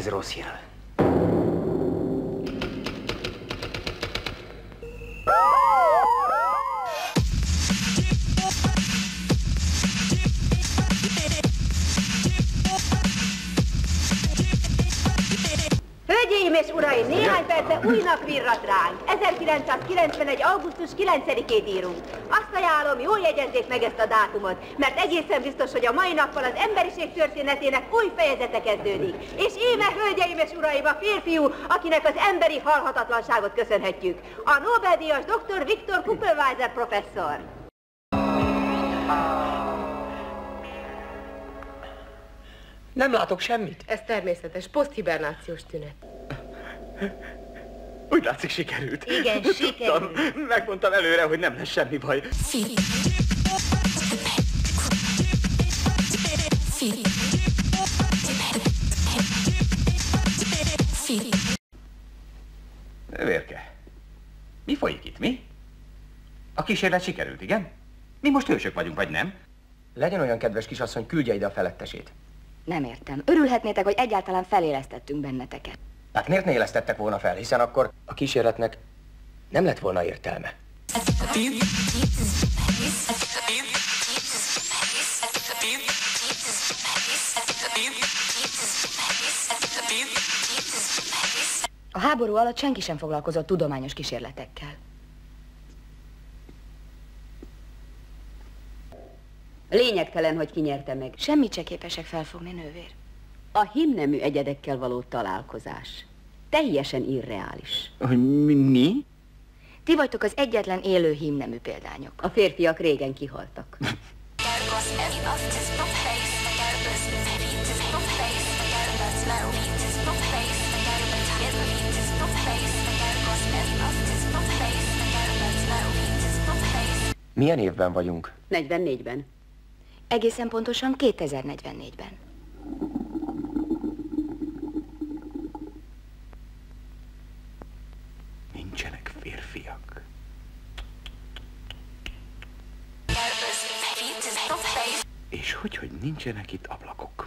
Ez rossz jel. Hölgyeim és uraim, néhány perce új nap virrat ránk. 1991. augusztus 9-ét írunk. Azt ajánlom, jól jegyezzék meg ezt a dátumot, mert egészen biztos, hogy a mai nappal az emberiség történetének új fejezete kezdődik. És íme, hölgyeim és uraim, a férfiú, akinek az emberi halhatatlanságot köszönhetjük. A Nobel-díjas dr. Viktor Kupelweiser professzor. Nem látok semmit. Ez természetes, poszthibernációs tünet. Úgy látszik, sikerült. Igen, sikerült. Megmondtam előre, hogy nem lesz semmi baj. Vérke, mi folyik itt, mi? A kísérlet sikerült, igen? Mi most hősök vagyunk, vagy nem? Legyen olyan kedves kisasszony, küldje ide a felettesét. Nem értem. Örülhetnétek, hogy egyáltalán felélesztettünk benneteket. Hát miért ne élesztettek volna fel, hiszen akkor a kísérletnek nem lett volna értelme. A háború alatt senki sem foglalkozott tudományos kísérletekkel. Lényegtelen, hogy ki nyerte meg. Semmit se képesek felfogni, nővér. A hímnemű egyedekkel való találkozás teljesen irreális. Hogy mi? Ti vagytok az egyetlen élő hímnemű példányok. A férfiak régen kihaltak. Milyen évben vagyunk? 44-ben. Egészen pontosan 2044-ben. Nincsenek férfiak. És hogy nincsenek itt ablakok?